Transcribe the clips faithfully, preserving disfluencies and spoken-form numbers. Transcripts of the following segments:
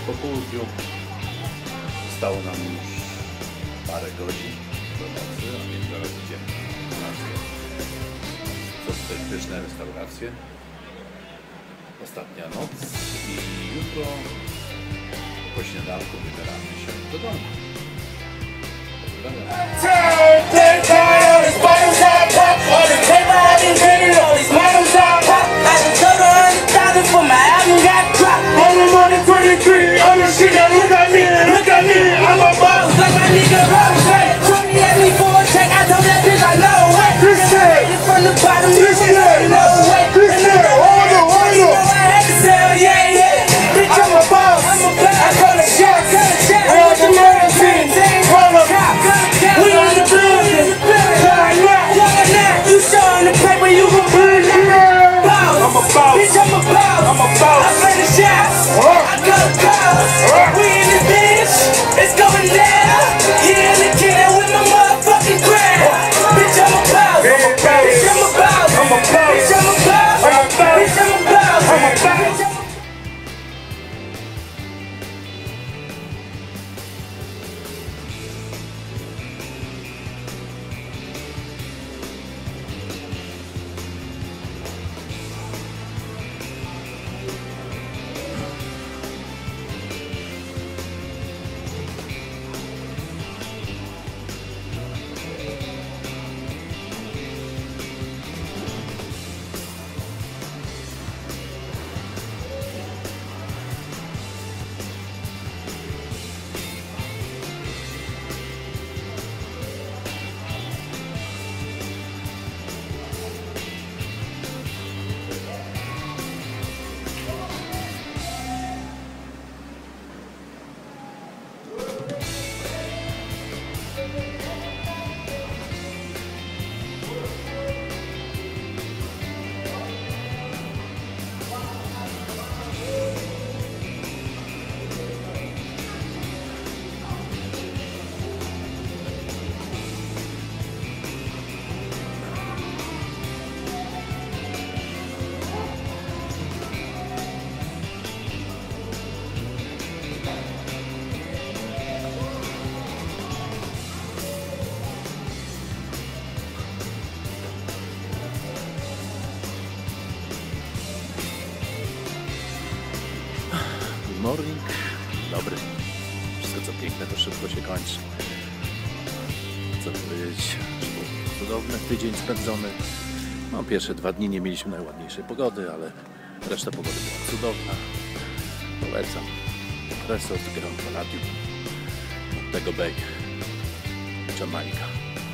po południu. Zostało nam już parę godzin do nocy, a więc zaraz idziemy na kolację. Są tutaj pyszne restauracje. Ostatnia noc i jutro po śniadanku wybieramy się do domu. Morning, dobry. Wszystko co piękne to szybko się kończy. Co powiedzieć, że był cudowny tydzień spędzony. No, pierwsze dwa dni nie mieliśmy najładniejszej pogody, ale reszta pogody była cudowna. Polecam. Resort Grand Palladium, Montego Bay, Jamajka.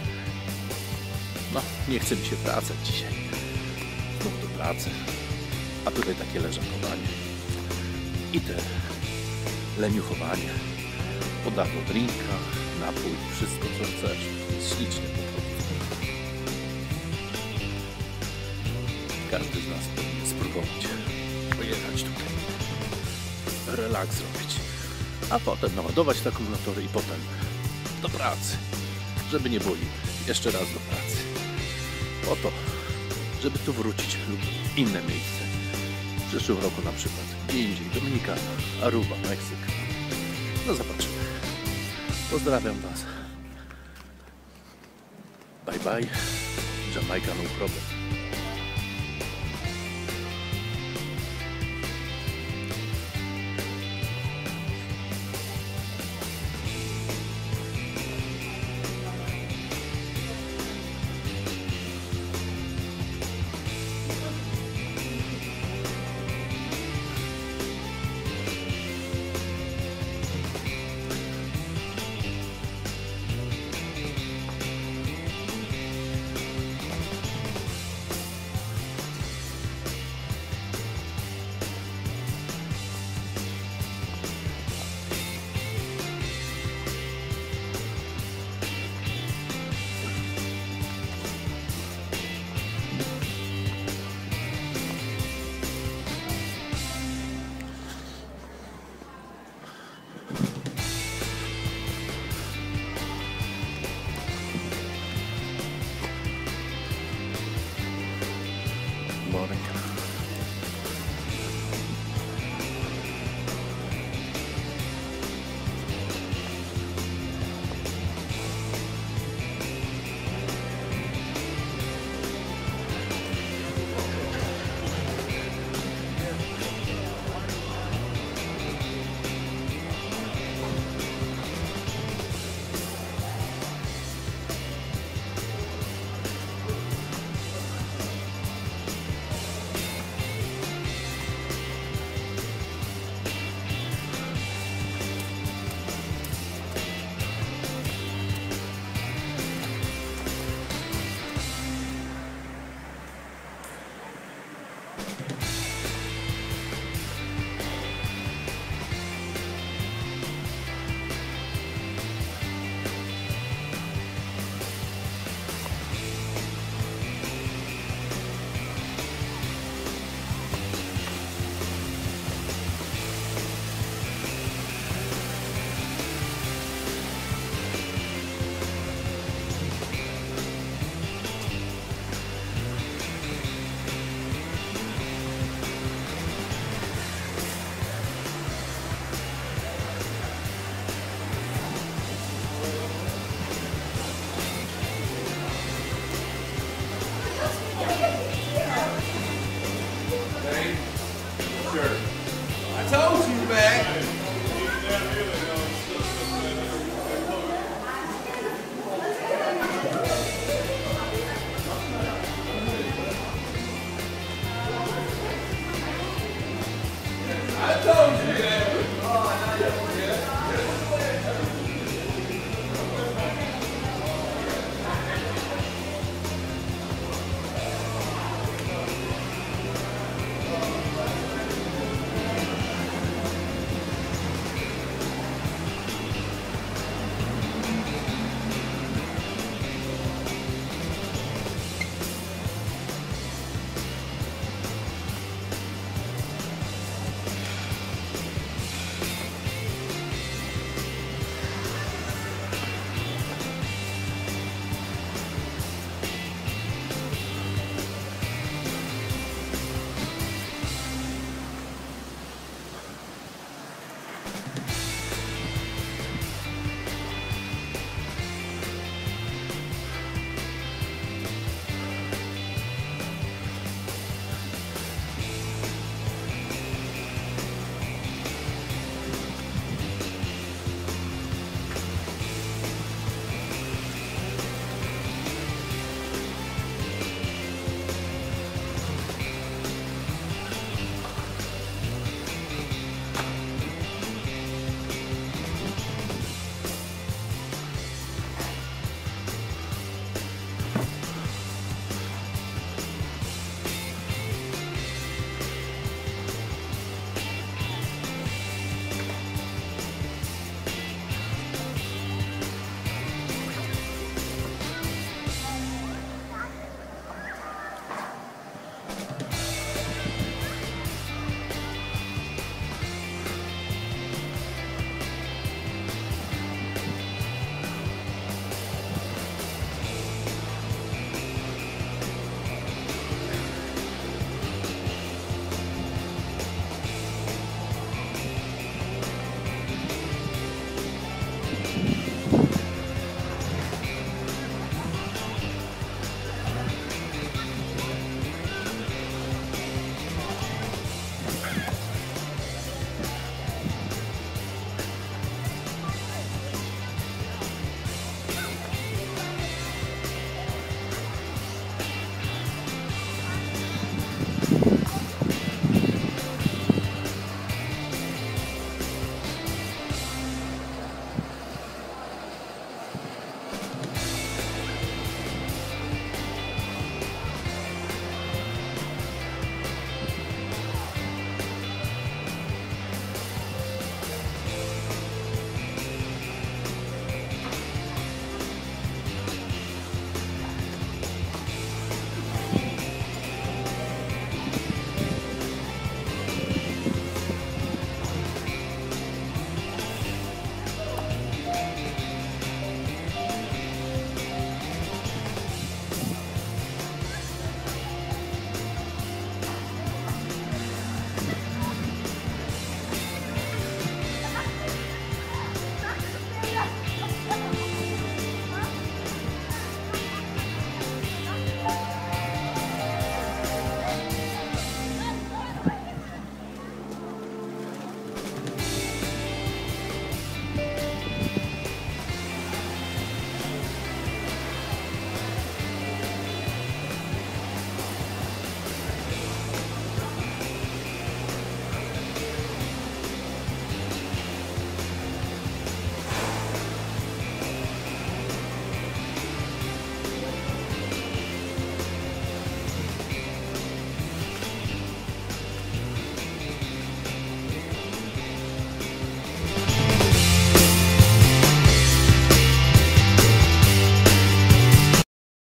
No, nie chce mi się wracać dzisiaj. Znów do pracy. A tutaj takie leżakowanie. I te leniuchowanie. Podano drinka, napój, wszystko co chcesz. Jest ślicznie po prostu. Każdy z nas powinien spróbować pojechać tutaj, relaks zrobić, a potem naładować te akumulatory i potem do pracy, żeby nie boli. Jeszcze raz do pracy. Po to, żeby tu wrócić lub inne miejsce. W przyszłym roku na przykład gdzie indziej, Dominikana, Aruba, Meksyk. No zobaczymy. Pozdrawiam Was. Bye bye. Jamaica no problem.